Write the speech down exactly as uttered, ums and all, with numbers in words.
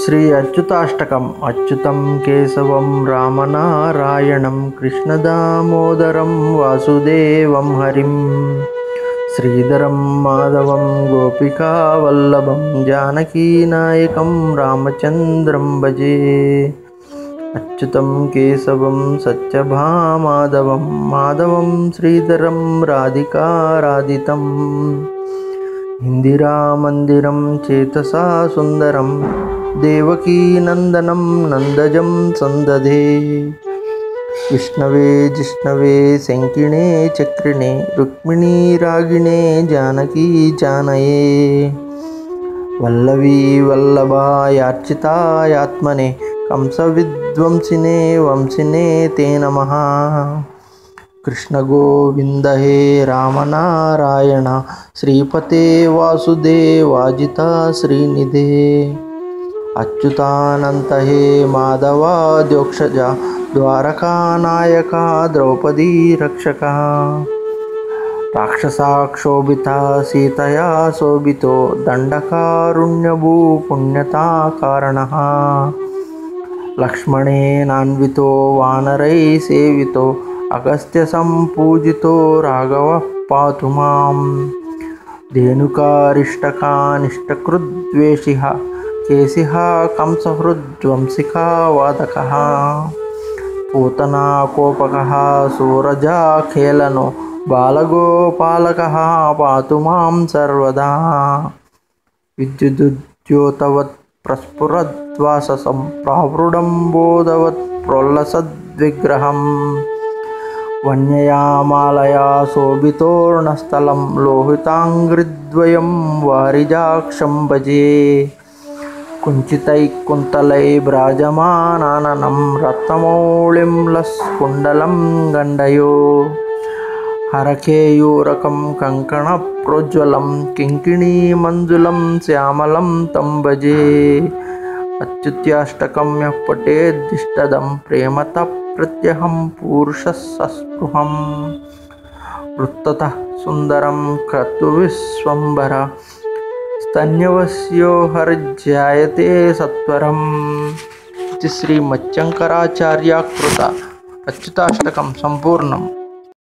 శ్రీ అచ్యుతాష్టకం. అచ్యుతం కేశవం రామనారాయణం కృష్ణదామోదరం వాసుదేవం హరిం శ్రీధరం మాధవం గోపికావల్లభం జానకీనాయకం రామచంద్రం భజే. అచ్యుతం కేశవం సత్యభామాధవం మాధవం శ్రీధరం రాధికారాధితం ఇందిరామందిరం చేతసా సుందరం దేవకీ నందనం నందజం సందధే. విష్ణవే జిష్ణవే శంకిణే చక్రిణే రుక్మిణీ రాగిణే జానకీ జానయే. వల్లవీ వల్లభాయార్చితాయాత్మనే కంసవిధ్వంసినే వంశినే తే నమః. కృష్ణ గోవింద హే రామనారాయణ శ్రీపతే వాసుదేవాజిత శ్రీనిధే. అచ్యుతానంత హే మాధవాద్యోక్షజ ద్వారకానాయక ద్రౌపదీ రక్షక. రాక్షసాక్షోభిత సీతయా శోభితో దండకారుణ్యభూ పుణ్యతా కారణః. లక్ష్మణేనాన్వితో వానరై సేవితో అగస్త్య సంపూజితో రాఘవ పాతు మాం. ధేనుకారిష్టకానిష్టకృద్వేషిః కేశిః కంసహృద్వంసికా వాదకః. పూతనా కోపకః సూరజాఖేళనో బాలగోపాలకః పాతు మాం సర్వదా. విద్యుదుద్యోతవత్ ప్రస్ఫురద్వాససం ప్రావృడంబోధవత్ ప్రోల్లసద్విగ్రహం. వన్యయా మాలయా శోభితోర్ణస్థలం లోహితాంగ్రిద్వయం వారిజాక్షం భజే. కుంచితైః కుంతలైః భ్రాజమానాననం రత్నమౌళిం లస్కుండలం గండయో. హరకేయూరకం కంకణప్రోజ్వలం కింకిణీమంజులం శ్యామలం తం భజే. అచ్యుత్యాష్టకం యః పఠేద్దిష్టదం ప్రేమతః ప్రత్యహం పూరుషः సస్పృహం. వృత్తతః సుందరం క్రతువిశ్వంబర స్తన్యవస్యో హరిజ్జాయతే సత్వరం. ఇది శ్రీ మత్స్యంకరాచార్య కృత అచ్యుతాష్టకం సంపూర్ణం.